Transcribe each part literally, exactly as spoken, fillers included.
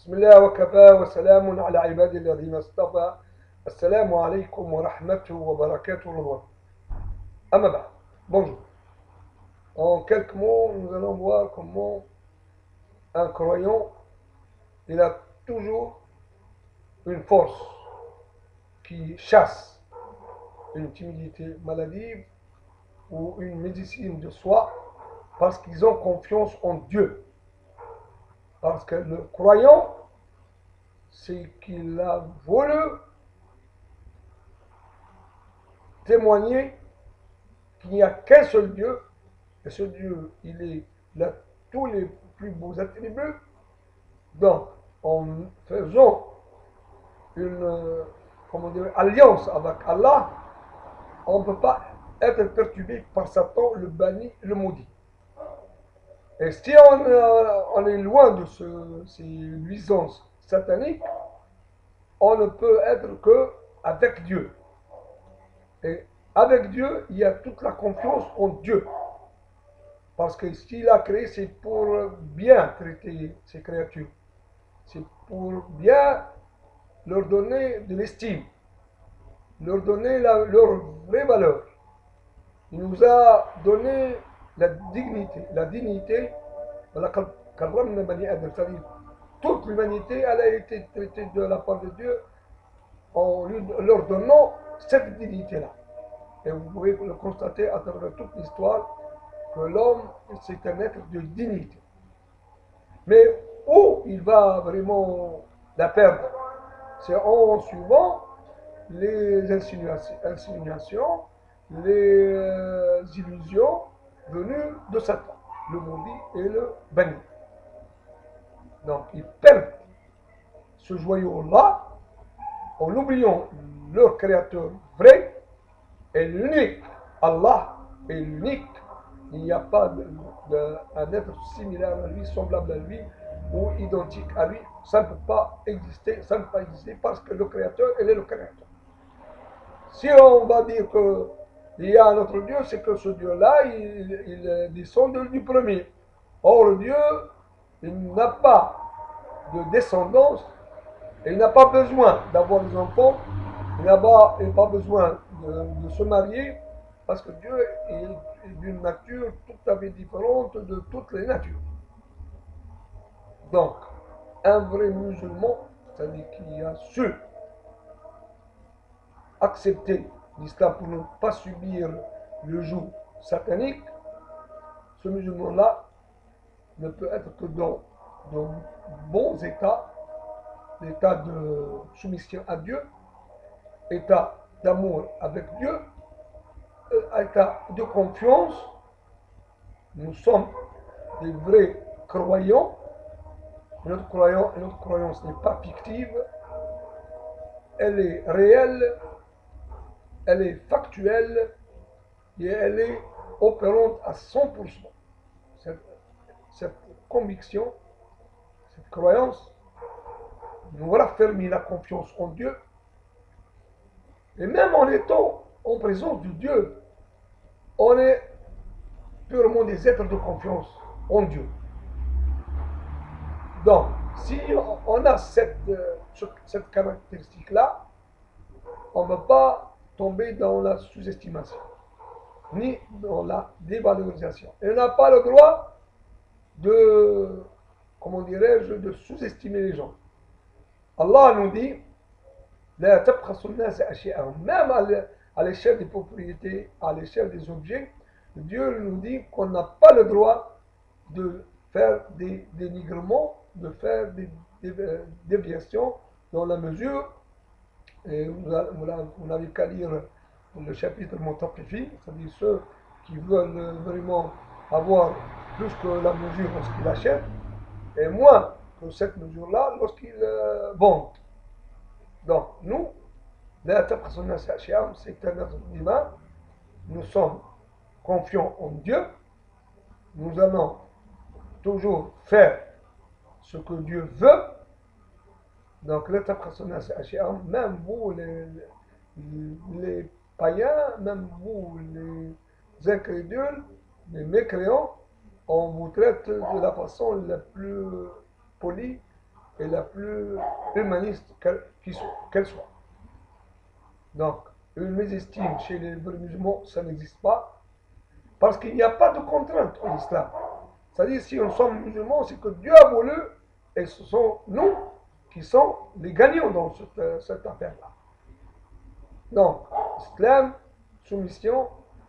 بسم الله وكفى وسلام على عباد الذين اصطفى. السلام عليكم ورحمته وبركاته رضوان. Amma بعد. Bonjour. En quelques mots, nous allons voir comment un croyant, il a toujours une force qui chasse une timidité maladive ou une médecine de soi parce qu'ils ont confiance en Dieu. Parce que le croyant, c'est qu'il a voulu témoigner qu'il n'y a qu'un seul Dieu, et ce Dieu, il, est, il a tous les plus beaux attributs. Donc, en faisant une comment dire, alliance avec Allah, on ne peut pas être perturbé par Satan, le banni, le maudit. Et si on, euh, on est loin de ce, ces nuisances sataniques, on ne peut être que avec Dieu. Et avec Dieu, il y a toute la confiance en Dieu. Parce que ce qu'il a créé, c'est pour bien traiter ces créatures. C'est pour bien leur donner de l'estime, leur donner la, leur vraie valeur. Il nous a donné la dignité. La dignité, c'est-à-dire toute l'humanité, elle a été traitée de la part de Dieu en leur donnant cette dignité-là. Et vous pouvez le constater à travers toute l'histoire que l'homme, c'est un être de dignité. Mais où il va vraiment la perdre, c'est en suivant les insinuations, insinuations les euh, illusions venues de Satan, le maudit et le banni. Donc ils perdent ce joyau-là en oubliant leur créateur vrai et l'unique. Allah est l'unique. Il n'y a pas de, de, un être similaire à lui, semblable à lui ou identique à lui. Ça ne peut pas exister, ça ne peut pas exister parce que le créateur, il est le créateur. Si on va dire qu'il y a un autre Dieu, c'est que ce Dieu-là, il, il descend du premier. Or, le Dieu, il n'a pas de descendance, et il n'a pas besoin d'avoir des enfants, il n'a pas, pas besoin de, de se marier, parce que Dieu est, est d'une nature tout à fait différente de toutes les natures. Donc, un vrai musulman, c'est-à-dire qui a su accepter l'islam pour ne pas subir le joug satanique, ce musulman-là ne peut être que dans de bons états, l'état de soumission à Dieu, état d'amour avec Dieu, état de confiance. Nous sommes des vrais croyants. Notre, croyant, notre croyance n'est pas fictive, elle est réelle, elle est factuelle et elle est opérante à cent pour cent. Cette, cette conviction, cette croyance nous raffermit la confiance en Dieu. Et même en étant en présence de Dieu, on est purement des êtres de confiance en Dieu. Donc, si on a cette, cette caractéristique-là, on ne va pas tomber dans la sous-estimation, ni dans la dévalorisation. Et on n'a pas le droit de, comment dirais-je, de sous-estimer les gens. Allah nous dit, même à l'échelle des propriétés, à l'échelle des objets, Dieu nous dit qu'on n'a pas le droit de faire des dénigrements, de faire des déviations dans la mesure, et vous n'avez qu'à lire le chapitre Mutaqifi, c'est-à-dire ceux qui veulent vraiment avoir plus que la mesure lorsqu'ils achètent, et moins que cette mesure-là lorsqu'ils euh, vendent. Donc, nous, c'est un être divin, nous sommes confiants en Dieu, nous allons toujours faire ce que Dieu veut. Donc, l'état personnel, c'est même vous, les, les païens, même vous, les incrédules, les mécréants, on vous traite de la façon la plus polie et la plus humaniste qu'elle qui soit- qu'elle soit. Donc, une mésestime chez les vrais musulmans, ça n'existe pas, parce qu'il n'y a pas de contrainte en islam. C'est-à-dire, si nous sommes musulmans, c'est que Dieu a voulu, et ce sont nous qui sommes les gagnants dans cette, euh, cette affaire-là. Donc, islam, soumission,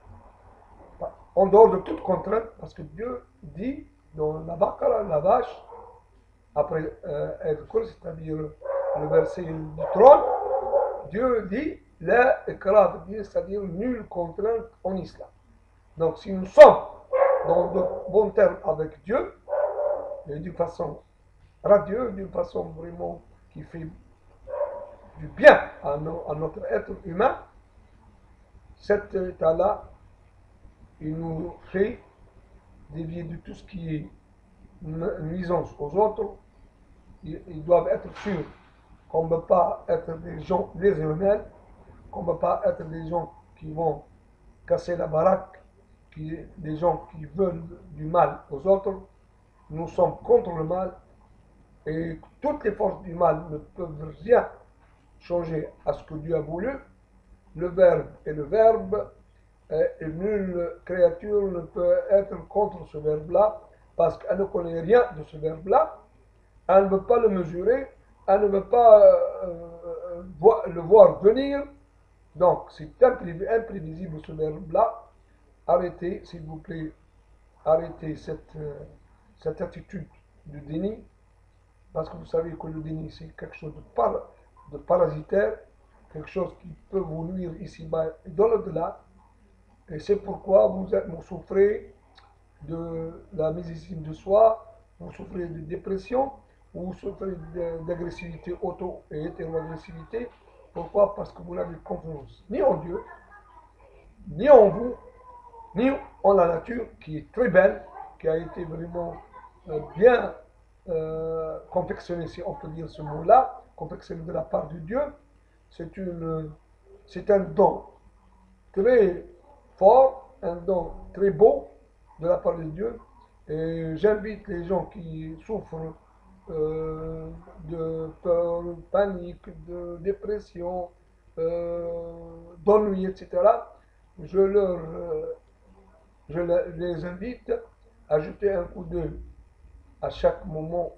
en dehors de toute contrainte, parce que Dieu dit dans la Baqarah, la vache, après euh, El-Qur, c'est-à-dire le verset du trône, Dieu dit la ikra, c'est-à-dire nulle contrainte en islam. Donc si nous sommes dans de bons termes avec Dieu, et d'une façon radieuse, d'une façon vraiment qui fait du bien à, nos, à notre être humain, cet état-là, il nous fait dévier de tout ce qui est nuisance aux autres. Ils, ils doivent être sûrs qu'on ne peut pas être des gens déshonnêtes, qu'on ne peut pas être des gens qui vont casser la baraque, qui, des gens qui veulent du mal aux autres. Nous sommes contre le mal et toutes les forces du mal ne peuvent rien changer à ce que Dieu a voulu. Le verbe est le verbe et nulle créature ne peut être contre ce verbe-là parce qu'elle ne connaît rien de ce verbe-là. Elle ne veut pas le mesurer, elle ne veut pas euh, voir, le voir venir. Donc, c'est imprévisible ce verbe-là. Arrêtez, s'il vous plaît, arrêtez cette, euh, cette attitude de déni, parce que vous savez que le déni, c'est quelque chose de, par, de parasitaire, quelque chose qui peut vous nuire ici-bas et dans l'au-delà. Et c'est pourquoi vous, êtes, vous souffrez de la mésestime de soi, vous souffrez de dépression, vous souffrez d'agressivité auto et hétéro-agressivité. Pourquoi? Parce que vous n'avez confiance ni en Dieu, ni en vous, ni en la nature qui est très belle, qui a été vraiment euh, bien euh, confectionnée, si on peut dire ce mot-là, confectionnée de la part de Dieu. C'est une, c'est un don très fort, un don très beau de la part de Dieu. Et j'invite les gens qui souffrent euh, de peur, de panique, de dépression, euh, d'ennui, et cetera. Je, leur, euh, je les invite à jeter un coup d'œil à chaque moment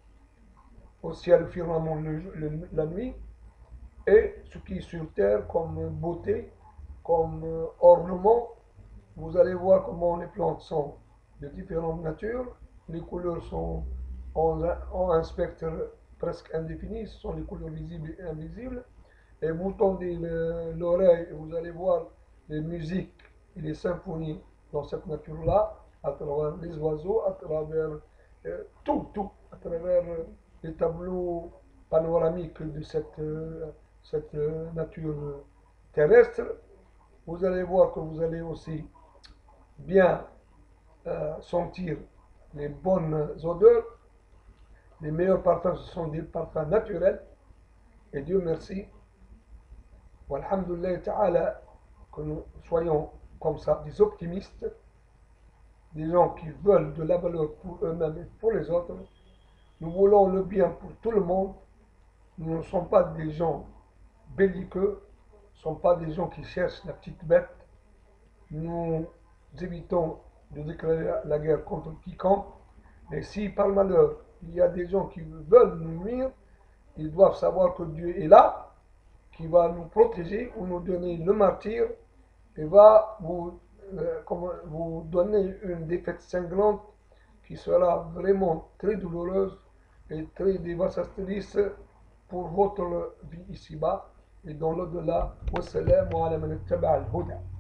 au ciel, au firmament le, le, la nuit, et ce qui est sur terre comme beauté, comme euh, ornement. Vous allez voir comment les plantes sont de différentes natures, les couleurs sont en, en un spectre presque indéfini, ce sont les couleurs visibles et invisibles, et vous tendez l'oreille et vous allez voir les musiques et les symphonies dans cette nature-là, à travers les oiseaux, à travers euh, tout, tout, à travers euh, les tableaux panoramiques de cette, euh, cette euh, nature terrestre. Vous allez voir que vous allez aussi bien euh, sentir les bonnes odeurs. Les meilleurs parfums, ce sont des parfums naturels. Et Dieu merci. Walhamdulillah ta'ala, que nous soyons comme ça, des optimistes, des gens qui veulent de la valeur pour eux-mêmes et pour les autres. Nous voulons le bien pour tout le monde. Nous ne sommes pas des gens belliqueux, nous ne sommes pas des gens qui cherchent la petite bête. Nous évitons de déclarer la guerre contre quiconque. Mais si par malheur il y a des gens qui veulent nous nuire, ils doivent savoir que Dieu est là, qui va nous protéger ou nous donner le martyr et va vous, euh, vous donner une défaite cinglante qui sera vraiment très douloureuse et très dévastatrice pour votre vie ici-bas et dans l'au-delà. Wassalamu ala man ittaba al-huda.